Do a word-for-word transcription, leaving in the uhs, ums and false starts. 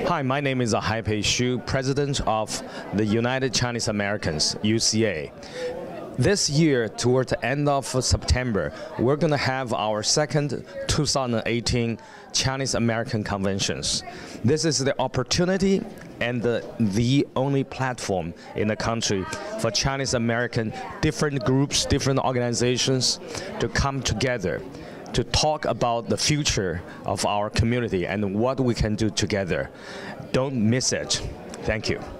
Hi, my name is Haipei Shue, President of the United Chinese Americans, U C A. This year, toward the end of September, we're going to have our second two thousand eighteen Chinese American Conventions. This is the opportunity and the, the only platform in the country for Chinese American different groups, different organizations to come together to talk about the future of our community and what we can do together. Don't miss it. Thank you.